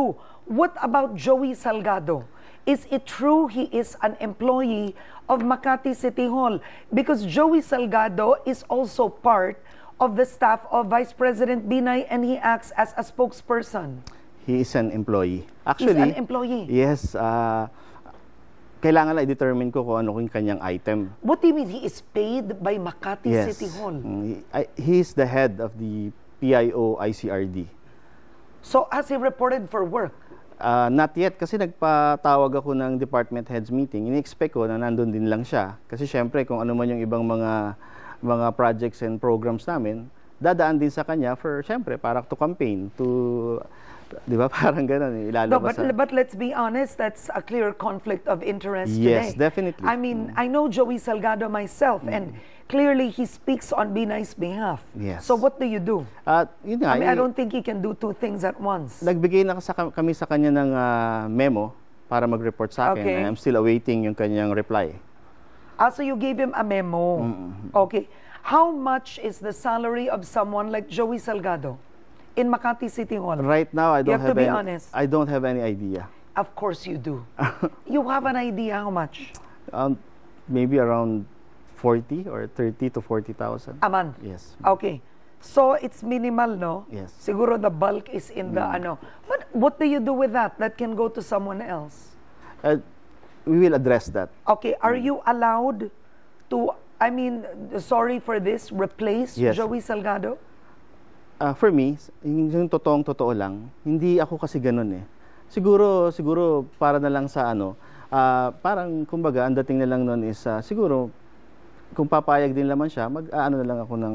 true. What about Joey Salgado? Is it true he is an employee of Makati City Hall? Because Joey Salgado is also part of the staff of Vice President Binay and he acts as a spokesperson. He is an employee. Actually, he's an employee? Yes. Kailangan lang i-determine ko kung ano yung kanyang item. What do you mean he is paid by Makati City Hall? He is the head of the PIO ICRD. So has he reported for work? Not yet, kasi nagpatawag ako ng department heads meeting. Ini-expect ko na nandun din lang siya. Kasi syempre, kung ano man yung ibang mga projects and programs namin, dadaan din sa kanya for, syempre, para to campaign, to, di ba, parang gano'n, ilalabas. No, but let's be honest, that's a clear conflict of interest today. Yes, definitely. I mean, I know Joey Salgado myself, and clearly he speaks on Binay's behalf. Yes. So what do you do? Yun nga, I mean, I don't think he can do two things at once. Nagbigay na kami sa kanya ng memo para mag-report sa akin. Okay. I'm still awaiting yung kanyang reply. So you gave him a memo. Okay. How much is the salary of someone like Joey Salgado in Makati City Hall? Right now, I don't have any idea. Of course you do. You have an idea how much? Maybe around 40 or 30 to 40,000. A month? Yes. Okay. So it's minimal, no? Yes. Siguro the bulk is in the ano. But what do you do with that? That can go to someone else. We will address that. Okay. Are you allowed to, I mean, sorry for this, replace Joey Salgado? For me, yung totoo lang, hindi ako kasi ganun eh. Siguro para na lang sa ano, parang kumbaga ang dating na lang nun is siguro kung papayag din naman siya, mag-ano na lang ako ng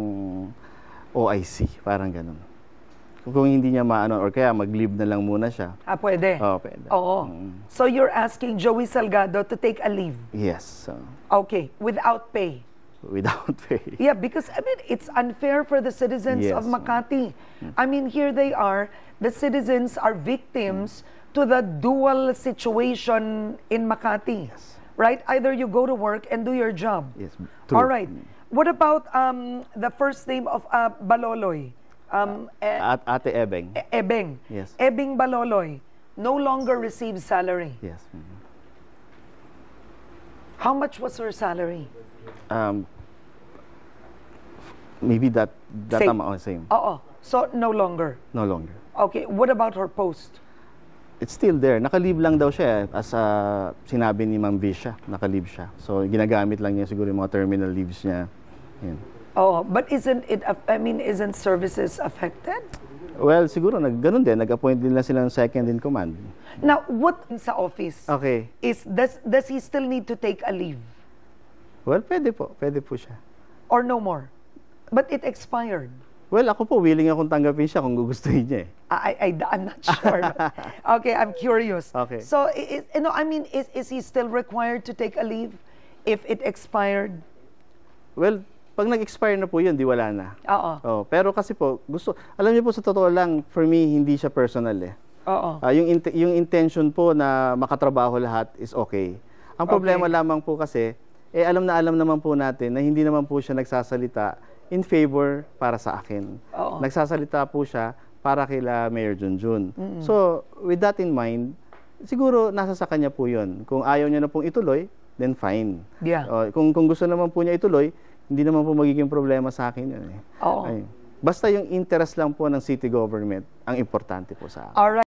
OIC, parang ganun. Kung hindi niya maano or kaya mag-leave na lang muna siya. Pwede? Oo, pwede. Oo. So you're asking Joey Salgado to take a leave? Yes. Okay, without pay? Without pay. Yeah, because I mean, it's unfair for the citizens of Makati. I mean, here they are, the citizens are victims to the dual situation in Makati. Yes. Right? Either you go to work and do your job. Yes, true. All right. What about the first name of Baloloy? Ate Ebeng. Ebeng. Yes. Ebeng Baloloy no longer receives salary. Yes. How much was her salary? Maybe that amount, same. Oo. So no longer. No longer. Okay. What about her post? It's still there. Naka-leave lang daw siya as sinabi ni Ma'am Visha, naka-leave siya. So ginagamit lang niya siguro yung mga terminal leaves niya. Yan. Oh, but isn't services affected? Well, siguro ganun din, nag-appoint din lang sila ng second in command. Now, what sa office? Okay. Does he still need to take a leave? Well, pwede po siya. Or no more? But it expired. Well, ako po, willing akong tanggapin siya kung gugustuhin niya eh. I'm not sure. Okay, I'm curious. Okay. So, I mean, is he still required to take a leave if it expired? Well, pag nag-expire na po yun, di wala na. Oo. Oh, pero kasi po, alam niyo po sa totoo lang, for me, hindi siya personal eh. Oo. Yung intention po na makatrabaho lahat is okay. Ang problema lamang po kasi, alam naman po natin na hindi naman po siya nagsasalita in favor para sa akin. Oo. Nagsasalita po siya para kila Mayor Junjun. So, with that in mind, siguro nasa sa kanya po yun. Kung ayaw niya na pong ituloy, then fine. Yeah. Kung gusto naman po niya ituloy, hindi naman po magiging problema sa akin yun eh. Oo. Basta yung interest lang po ng city government ang importante po sa akin. Alright.